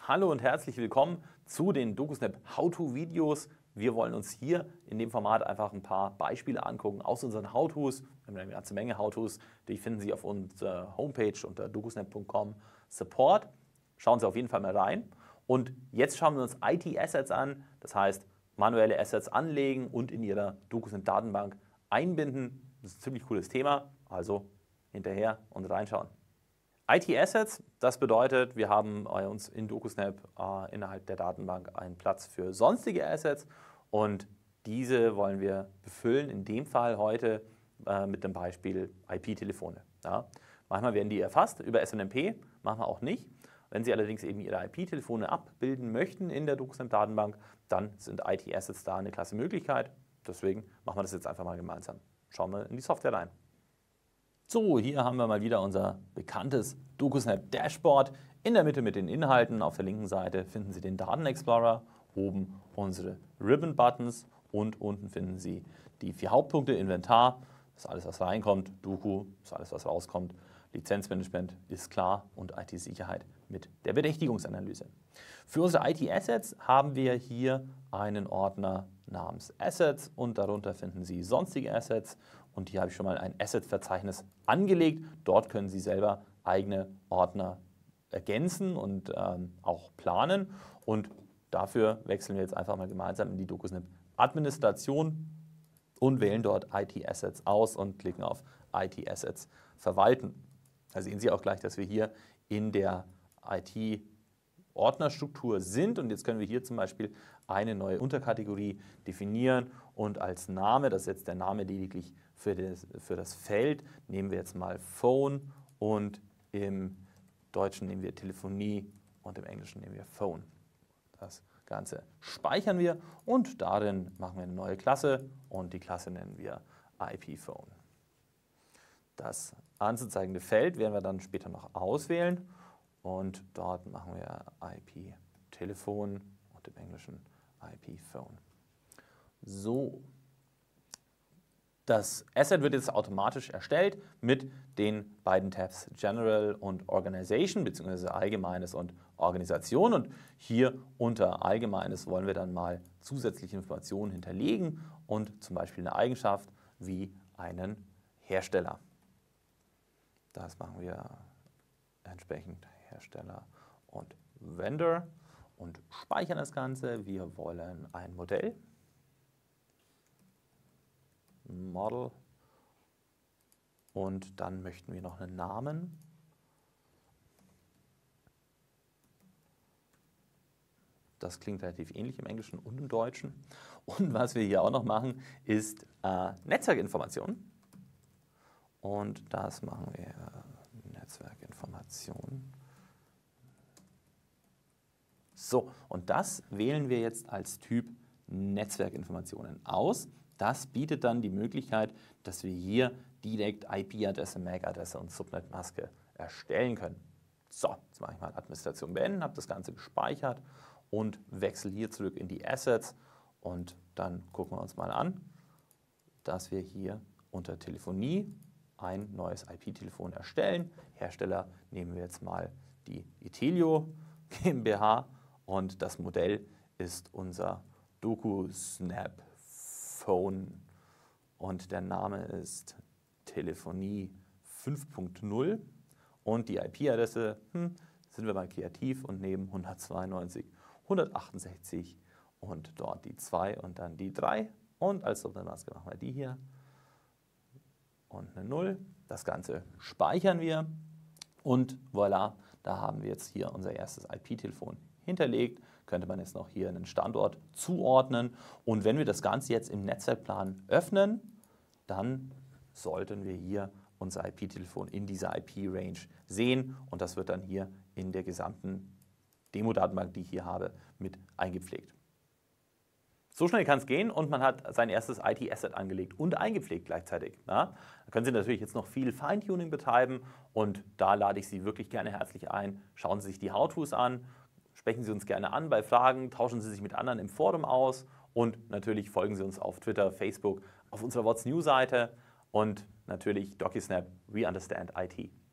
Hallo und herzlich willkommen zu den DocuSnap How-To-Videos. Wir wollen uns hier in dem Format einfach ein paar Beispiele angucken aus unseren How-Tos. Wir haben eine ganze Menge How-Tos, die finden Sie auf unserer Homepage unter docusnap.com/support. Schauen Sie auf jeden Fall mal rein. Und jetzt schauen wir uns IT-Assets an, das heißt manuelle Assets anlegen und in Ihrer DocuSnap-Datenbank einbinden. Das ist ein ziemlich cooles Thema, also hinterher und reinschauen. IT-Assets, das bedeutet, wir haben uns in DocuSnap innerhalb der Datenbank einen Platz für sonstige Assets und diese wollen wir befüllen, in dem Fall heute mit dem Beispiel IP-Telefone. Ja. Manchmal werden die erfasst über SNMP, manchmal auch nicht. Wenn Sie allerdings eben Ihre IP-Telefone abbilden möchten in der DocuSnap-Datenbank, dann sind IT-Assets da eine klasse Möglichkeit. Deswegen machen wir das jetzt einfach mal gemeinsam. Schauen wir in die Software rein. So, hier haben wir mal wieder unser bekanntes DocuSnap Dashboard. In der Mitte mit den Inhalten, auf der linken Seite finden Sie den Datenexplorer, oben unsere Ribbon-Buttons und unten finden Sie die 4 Hauptpunkte, Inventar, das ist alles, was reinkommt, Doku, das ist alles, was rauskommt, Lizenzmanagement ist klar und IT-Sicherheit mit der Berechtigungsanalyse. Für unsere IT-Assets haben wir hier einen Ordner namens Assets und darunter finden Sie sonstige Assets und hier habe ich schon mal ein Asset-Verzeichnis angelegt. Dort können Sie selber eigene Ordner ergänzen und auch planen und dafür wechseln wir jetzt einfach mal gemeinsam in die DocuSnap Administration und wählen dort IT-Assets aus und klicken auf IT-Assets verwalten. Da sehen Sie auch gleich, dass wir hier in der IT-Ordnerstruktur sind und jetzt können wir hier zum Beispiel eine neue Unterkategorie definieren und als Name, das ist jetzt der Name lediglich für das Feld, nehmen wir jetzt mal Phone und im Deutschen nehmen wir Telefonie und im Englischen nehmen wir Phone. Das Ganze speichern wir und darin machen wir eine neue Klasse und die Klasse nennen wir IP-Phone. Das anzuzeigende Feld werden wir dann später noch auswählen und dort machen wir IP-Telefon und im Englischen IP-Phone. So, das Asset wird jetzt automatisch erstellt mit den beiden Tabs General und Organization bzw. Allgemeines und Organisation und hier unter Allgemeines wollen wir dann mal zusätzliche Informationen hinterlegen und zum Beispiel eine Eigenschaft wie einen Hersteller. Das machen wir entsprechend Hersteller und Vendor und speichern das Ganze. Wir wollen ein Modell, Model und dann möchten wir noch einen Namen. Das klingt relativ ähnlich im Englischen und im Deutschen. Und was wir hier auch noch machen, ist Netzwerkinformationen. Und das machen wir Netzwerkinformationen. So, und das wählen wir jetzt als Typ Netzwerkinformationen aus. Das bietet dann die Möglichkeit, dass wir hier direkt IP-Adresse, MAC-Adresse und Subnet-Maske erstellen können. So, jetzt mache ich mal Administration beenden, habe das Ganze gespeichert und wechsle hier zurück in die Assets und dann gucken wir uns mal an, dass wir hier unter Telefonie ein neues IP-Telefon erstellen. Hersteller nehmen wir jetzt mal die Itelio GmbH und das Modell ist unser DocuSnap Phone und der Name ist Telefonie 5.0 und die IP-Adresse, sind wir mal kreativ und nehmen 192, 168 und dort die 2 und dann die 3 und als Subnetmaske machen wir die hier und eine 0. Das Ganze speichern wir und voilà, da haben wir jetzt hier unser erstes IP-Telefon hinterlegt. Könnte man jetzt noch hier einen Standort zuordnen. Und wenn wir das Ganze jetzt im Netzwerkplan öffnen, dann sollten wir hier unser IP-Telefon in dieser IP-Range sehen. Und das wird dann hier in der gesamten Demo-Datenbank, die ich hier habe, mit eingepflegt. So schnell kann es gehen und man hat sein erstes IT-Asset angelegt und eingepflegt gleichzeitig. Ja? Da können Sie natürlich jetzt noch viel Feintuning betreiben und da lade ich Sie wirklich gerne herzlich ein. Schauen Sie sich die How-Tos an. Sprechen Sie uns gerne an bei Fragen, tauschen Sie sich mit anderen im Forum aus und natürlich folgen Sie uns auf Twitter, Facebook, auf unserer What's New Seite und natürlich DocuSnap, We Understand IT.